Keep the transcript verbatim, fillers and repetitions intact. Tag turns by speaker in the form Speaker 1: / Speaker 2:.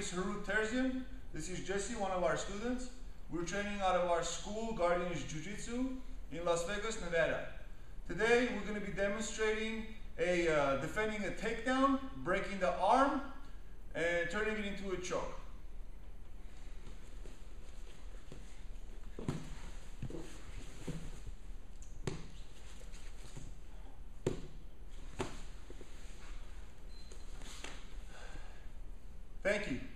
Speaker 1: is Harut Terzian. This is Jesse, one of our students. We're training out of our school, Guardians Jiu Jitsu, in Las Vegas, Nevada. Today, we're going to be demonstrating a uh, defending a takedown, breaking the arm, and turning it into a choke. Thank you.